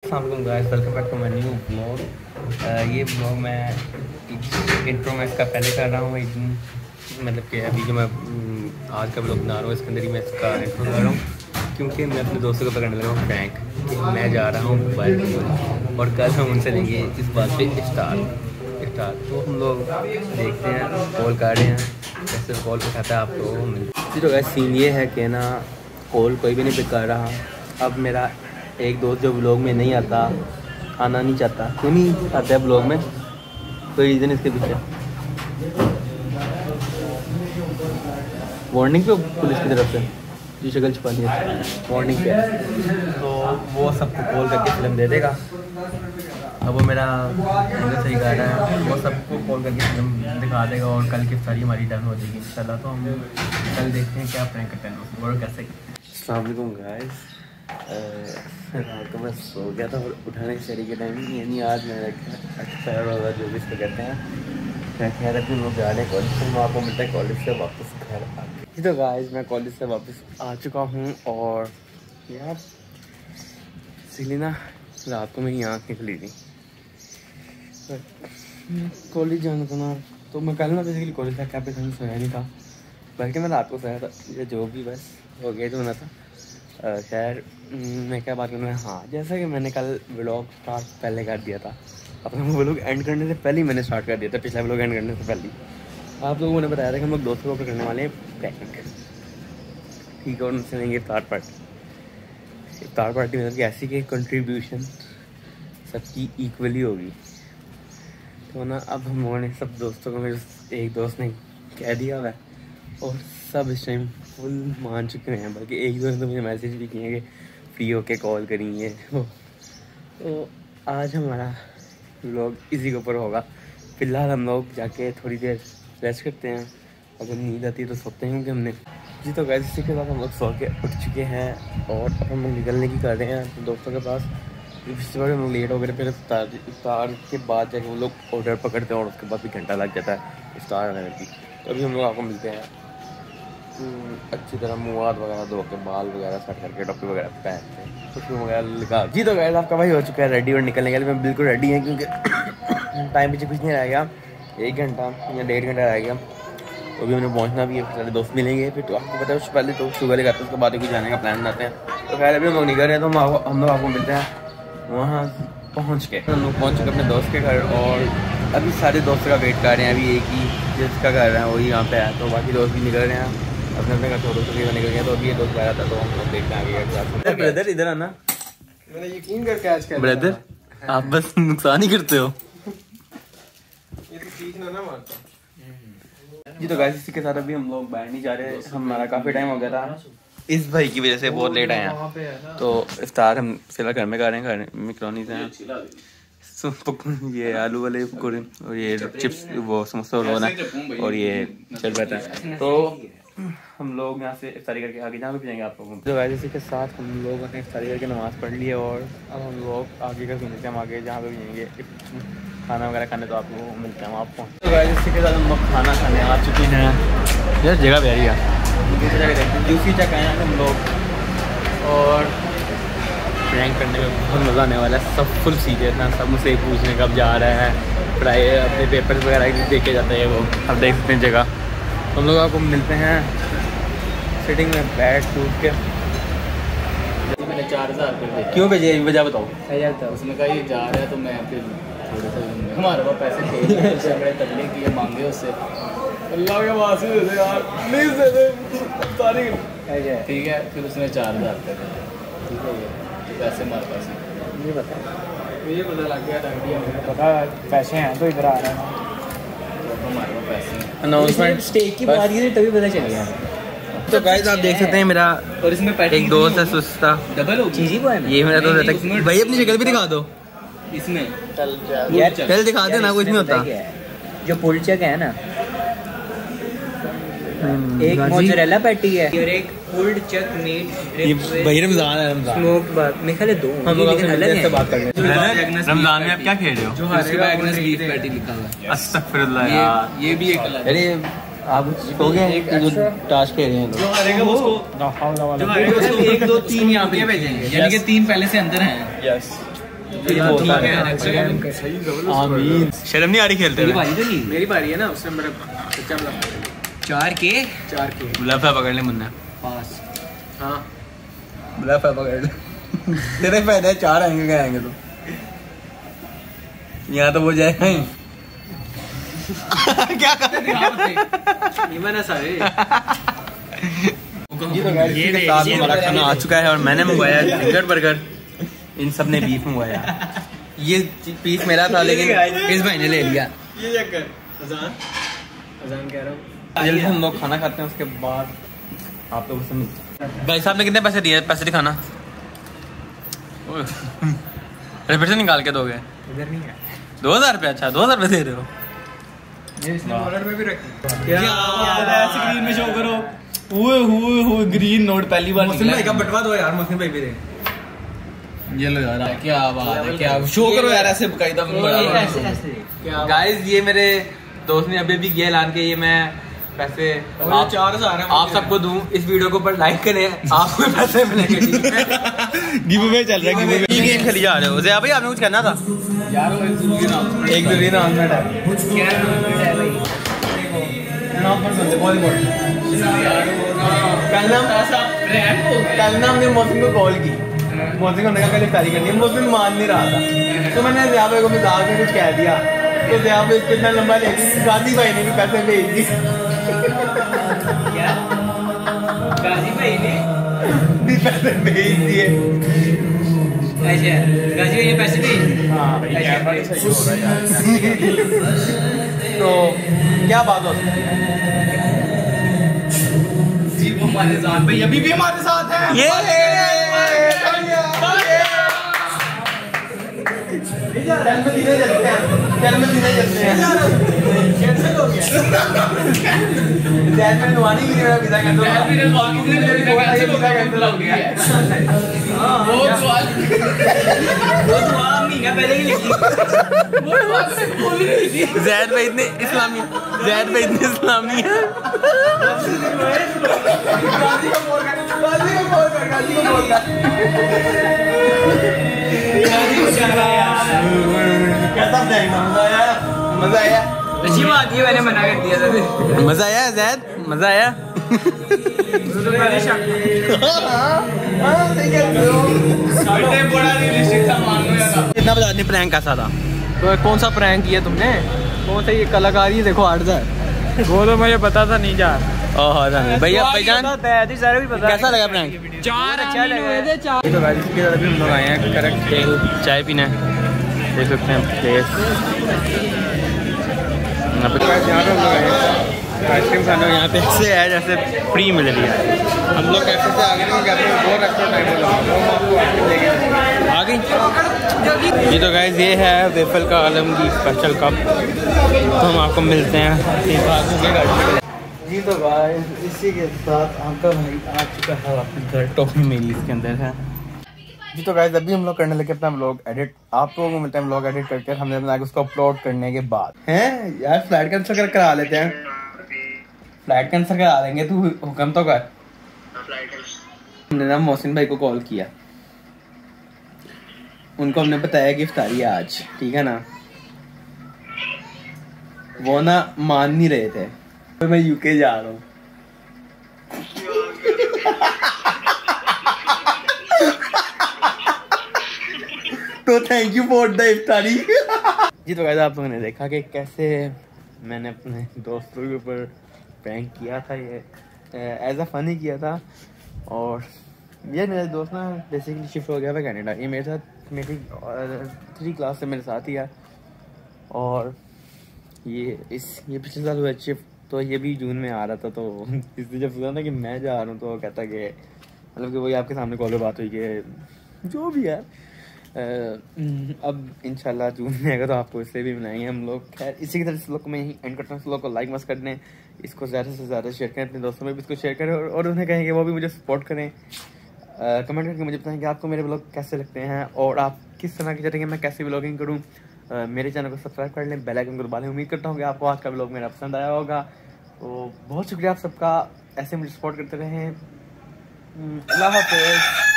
अस्सलाम वालेकुम guys, welcome back to my new blog. ये ब्लॉग मैं इंट्रो में इसका पहले कर रहा हूँ एक दिन, मतलब कि अभी जो मैं आज का ब्लॉग बना रहा हूँ इसके अंदर ही मैं इसका इंट्रो कर रहा हूँ, क्योंकि मैं अपने दोस्तों को पकड़ने लगा हूँ फ्रैंक कि मैं जा रहा हूँ मोबाइल और कल हम उनसे लेंगे इस बात पे स्टार। तो हम लोग देखते हैं, कॉल कर रहे हैं, जैसे कॉल पे खाता है आप लोगों को मिलते। तो गाइस सीन ये है कि ना कॉल कोई भी नहीं पिक कर रहा। अब मेरा एक दोस्त जो ब्लॉग में नहीं आता, आना नहीं चाहता, क्यों नहीं आता है ब्लॉग में, कोई रीज़न इसके पीछे? वार्निंग पे पुलिस की तरफ से जी शक्ल छुपा दी है वार्निंग पे, तो वो सबको कॉल करके फिल्म दे देगा। अब वो मेरा सही कह रहा है, वो सबको कॉल करके फिल्म दिखा देगा और कल की सारी हमारी डन हो जाएगी इंशाल्लाह। तो हम कल देखते हैं क्या प्रैंक करते हैं और कैसे। अस्सलाम वालेकुम गाइस, रात को मैं सो गया था और उठाने की शरीक के टाइम यानी आज मैंने अच्छा होगा जो भी इसको कहते हैं। मैं कह रहा था लोग जा रहे हैं कॉलेज से, मैं आपको मिलता है कॉलेज से वापस घर आके। तो गाइस मैं कॉलेज से वापस आ चुका हूँ और यार इसलिए ना रात को मेरी आँख निकली थी कॉलेज जाना था ना, तो मैं कल ना बेसिकली कॉलेज था, क्या पे सोया नहीं था, बल्कि मैं रात को सोया था, ये जो भी बस हो गया तो होना था। खैर मैं क्या बात करूँ, हाँ जैसा कि मैंने कल व्लॉग स्टार्ट पहले कर दिया था, अपना व्लॉग एंड करने से पहले ही मैंने स्टार्ट कर दिया था, पिछला व्लॉग एंड करने से पहले ही आप लोगों ने बताया था कि हम लोग दोस्तों को करने वाले हैं प्रैंक, ठीक है, और उनसे लेंगे इफ्तार पार्टी मतलब कि ऐसी कि कंट्रीब्यूशन सबकी इक्वली होगी। तो ना अब हम लोगों ने सब दोस्तों को, मेरे एक दोस्त ने कह दिया हुआ है और सब इस टाइम फुल मान चुके हैं, बल्कि एक दोस्त तो मुझे मैसेज भी किए कि फ्री होके कॉल करेंगे। तो आज हमारा व्लॉग इसी के ऊपर होगा। फ़िलहाल हम लोग जाके थोड़ी देर रेस्ट करते हैं, अगर नींद आती है तो सोते हैं क्योंकि हमने जी। तो गाइस इसी के बाद हम लोग सो के उठ चुके हैं और अब हम लोग निकलने की कर रहे हैं दोस्तों के पास। पिछली बार हम लोग लेट हो गए, फिर इफ्तार के बाद जाके वो लोग ऑर्डर पकड़ते हैं और उसके बाद भी घंटा लग जाता है इफ्तार आने की। तो अभी हम लोग आपको मिलते हैं अच्छी तरह मुँह हाथ वगैरह धो के, बाल वगैरह सेट करके, टोपी वगैरह पहनते हैं, खुशबू वगैरह लगा जी। तो गाइस आपका भाई हो चुका है रेडी और निकलने के लिए मैं बिल्कुल रेडी है, क्योंकि टाइम पीछे कुछ नहीं रह गया, 1 घंटा या 1.5 घंटा रह गया, तो अभी हमें पहुंचना भी है, सारे दोस्त मिलेंगे, फिर तो आपको पता है उससे पहले तो शुगर करते हैं, उसके बाद कुछ जाने का प्लान बनाते हैं। तो खैर अभी हम लोग निकल रहे हैं, तो हम लोग आपको मिलते हैं वहाँ पहुँच के। हम लोग पहुँच चुके अपने दोस्त के घर और अभी सारे दोस्तों का वेट कर रहे हैं। अभी एक ही जिसका घर है वही यहाँ पे है, तो बाकी दोस्त भी निकल रहे हैं अपने अपने घर, छोटे छोटे निकल गए। तो अभी ये दोस्त आया था, तो हम लोग देखते हैं आगे। ब्रदर इधर आना, मैंने यकीन करके आज कर ब्रदर आप बस नुकसान ही करते हो ये तो सीखना ना मारता जी। तो गाइस इसी के साथ अभी हम लोग बाहर नहीं जा रहे, हमारा काफ़ी टाइम हो गया था, इस भाई की वजह से बहुत लेट आए हैं। तो इफ्तार हम फिलहाल घर में कर रहे हैं, घर में मैकरोनी हैं, ये आलू वाले पकौड़े और ये चिप्स, वो समोसा रोल है और ये शरबत है। तो हम लोग यहाँ से इफ्तारी करके आगे जहाँ पे जाएंगे आप लोगों को। तो गाइस इसी के साथ हम लोगों ने इफ्तारी करके नमाज़ पढ़ ली है और अब हम लोग आगे का सुनते हैं, हम आगे जहाँ पे भी जाएंगे खाना वगैरह खाने, तो आप लोगों को मिलते हैं आपको। तो गाइस इसी के साथ हम लोग खाना खाने आ चुके हैं, यार जगह प्यारी है, दूसरी जगह देखते हैं, दूसरी जगह आए हैं हम लोग और प्रैंक करने में बहुत मज़ा आने वाला है। सब फुल सीरियस हैं, सब मुझसे पूछने कब जा रहे हैं, पढ़ाई अपने पेपर्स वगैरह देखे जाते हैं, वो अब देख सकते हैं जगह। हम लोग आपको मिलते हैं सिटिंग में बैठ टूट के। मैंने 4000 रुपये क्यों भेजे वजह बताओ? उसने कहा ये जा रहा है तो मैं फिर थोड़े से हमारे पास पैसे थे, उससे हमने तबलीग किए, मांगे उससे, अल्लाह के वास्ते दे दे यार प्लीज़ दे दे सारी, ठीक है। फिर उसने 4000 रुपये दिए, ठीक है, ये पैसे हमारे पास नहीं पता, मुझे पता लग गया पता पैसे हैं तो इधर आ रहे हैं, तो हमारे पास पैसे हैं। अनाउंसमेंट स्टेक की बात की तभी पता चल गया। तो गाइस आप देख सकते हैं मेरा और इसमें एक दोस्त है सुस्ता, डबल हो चीज़ ही वो है, ये मेरा दोस्त है भाई, अपनी शक्ल भी दिखा दो इसमें पहले दिखा दे ना, कुछ नहीं होता। जो पुलचक है ना, एक मोज़रेला पैटी है और एक पुल्ड चक मीट भाई रमजान है, स्मोक्ड बात मेरे ख्याल 2 हम लोग लेकिन अलग है। बात कर रहे हैं रमजान में आप क्या खेल रहे हो? जो हारेगा एग्नेस बीफ पैटी लिखा हुआ है, अस्तगफिरुल्लाह यार, ये भी एक अलग। अरे आप कहोगे जो टास्क खेल रहे हैं जो हारेगा उसको 1 2 3 यहाँ पे भेजेंगे, यानी कि 3 पहले से अंदर हैं। यस आमीन। शर्म नहीं आ रही खेलते हुए? मेरी बारी है ना, उसने मेरा सच्चा मतलब 4 के ब्लफ है, पकड़ ले मुन्ना। पास। हाँ ब्लफ है, पकड़ ले। तेरे फायदे 4 आएंगे, क्या आएंगे तो यहाँ तो वो जाएगा ही। क्या कर ये मैंने सारे ये साथ हमारा खाना आ चुका है और मैंने मंगवाया फिंगर बर्गर, इन सब ने बीफ मंगवाया। ये पीस मेरा था लेकिन इस भाई ने ले लिया। ये चक्कर अजान कह रहा हूँ। जल्दी हम लोग खाना खाते हैं, उसके बाद आप लोगों से मिलते हैं। भाई साहब ने कितने पैसे दिए? पैसे दिखाना। पैसे निकाल के दोगे? इधर नहीं है 2000 रुपये? अच्छा 2000 रुपये दे रहे हो? इसने वॉलेट में भी रखी। क्या स्क्रीन में शो करो। ओए ग्रीन नोट पहली बार मुस्लिम भाई का बटवा दो यार, मुस्लिम भाई भी दे। ये लो यार, क्या बात है, क्या शो करो यार ऐसे बकायदा। गाइस ये मेरे दोस्त ने अभी भी किया ऐलान के ये मैं पैसे 4000 आप सबको दूं, इस वीडियो को पर लाइक करें, आपको पैसे मिलेंगे। गिव अवे चल रहा है, गिव अवे। ये गेम खेली जा रहे हो ज़िया भाई, आपने कुछ करना था यार? एक दो दिन ऑनलाइन है। क्या है भाई? कल ना हमने मौसम को कॉल की, मौसम को कल इफ्तारी करनी है, मौसम मान नहीं रहा था, तो मैंने ज़िया भाई को मजाक में कुछ कह दिया, तो ज़िया भाई कितना लंबा लेगी, गाजी भाई ने भी पैसे भेज दिए। क्या गाजी भाई ने भी पैसे भेज दिए। अच्छा, गाजी भाई ये पैसे भी? हाँ भाई कैमरा नहीं सही हो रहा यार। तो क्या बात हो? जी वो हमारे साथ भाई अभी भी हमारे साथ है। ये जन्मदिन चलते हैं। कैंसिल हो गया। जैन में नुआनी की मेरा विदा कर दो। जैद भाई इतने इस्लामी, जैद भाई इतने इस्लामी है। कैसा मजा आया? अच्छी बात ये मैंने मना कर दिया था। मजा आया जैद? मजा आया? कितना बजा नहीं? प्रैंक कैसा था? तो कौन सा प्रैंक किया तुमने? कौन सा ये कलाकारी देखो 8000? वो तो मुझे पता था नहीं जा। भैया भाईजान सारे भी पता। कैसा लगा प्रैंक? 4 अच्छा लगा। तो गाइस इसके बाद भी हम लोग आए हैं करेक्ट चाय पीने, देख सकते हैं प्लेस यहाँ पे। यहाँ पे हम लोग आए हैं आइसक्रीम खाने, यहाँ पे से है जैसे फ्री मिल रही है। हम लोग कैफे से आगे नहीं, कैफे में बहुत अच्छा टाइम आ गई। ये तो गाइस ये है वेफल का आलम की स्पेशल कप, तो हम आपको मिलते हैं जी। तो गाइस इसी के साथ आपका भाई आ चुका है अपने घर, टॉफी मेरी इसके अंदर है जी। तो गाइस अभी हम लोग करने लगे अपना व्लॉग एडिट, आप लोगों को मिलता है व्लॉग एडिट करके हमने बना के उसको अपलोड करने के बाद हैं यार फ्लाइट कैंसिल करा लेते हैं। फ्लाइट कैंसिल करा देंगे, तू हुक्म तो कर। हमने ना मोहसिन भाई को कॉल किया, उनको हमने बताया कि इफ्तारी है आज, ठीक है ना। वो ना मान नहीं रहे थे, तो मैं यूके जा रहा हूँ। तो थैंक यू फॉर द इफ्तारी जी। तो गाइस आप लोगों ने देखा कि कैसे मैंने अपने दोस्तों के ऊपर प्रैंक किया था, ये एज अ फनी किया था। और ये मेरा दोस्त ना बेसिकली शिफ्ट हो गया था कनाडा, ये मेरे साथ मेरी 3 क्लास से मेरे साथ ही है। और ये पिछले साल हुआ शिफ्ट, तो ये भी जून में आ रहा था। तो इसने जब सुना ना कि मैं जा रहा हूँ, तो कहता कि मतलब कि वही आपके सामने कॉल पे बात हुई कि जो भी है अब इंशाल्लाह जून में आएगा तो आपको इससे भी मिलाएंगे हम लोग। खैर इसी की तरह इस लोग को मैं यही एंड करता हूँ। इस लोग को लाइक मस्त कर दें, इसको ज़्यादा से ज़्यादा शेयर करें, अपने दोस्तों में भी इसको शेयर करें, और उन्हें कहें कि वो भी मुझे सपोर्ट करें। कमेंट करके मुझे बताएं कि आपको मेरे ब्लॉग कैसे लगते हैं और आप किस तरह के चाहते हैं कि मैं कैसे ब्लॉगिंग करूँ। मेरे चैनल को सब्सक्राइब कर लें, बेल आइकन को दबा लें। उम्मीद करता हूँ कि आपको आज का ब्लॉग मेरा पसंद आया होगा। तो बहुत शुक्रिया आप सबका, ऐसे मुझे सपोर्ट करते रहें। अल्लाह हाफ़िज़।